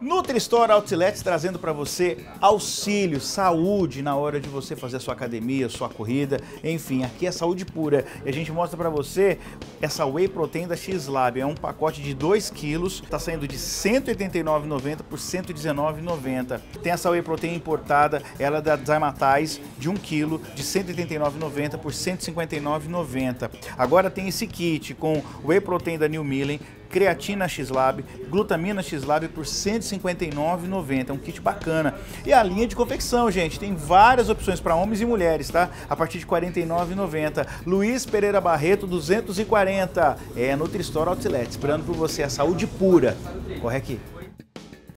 Nutri-Store Outlet trazendo para você auxílio, saúde na hora de você fazer a sua academia, sua corrida, enfim, aqui é saúde pura. E a gente mostra para você essa Whey Protein da X-Lab, é um pacote de 2 quilos, tá saindo de R$ 189,90 por R$ 119,90. Tem essa Whey Protein importada, ela é da Dymatize, de 1 quilo, de R$ 189,90 por R$ 159,90. Agora tem esse kit com Whey Protein da New Millen, creatina X-Lab, glutamina X-Lab por R$ 159,90, é um kit bacana. E a linha de confecção, gente, tem várias opções para homens e mulheres, tá? A partir de R$ 49,90. Luiz Pereira Barreto, 240. É Nutri-Store Outlet, esperando por você a saúde pura. Corre aqui.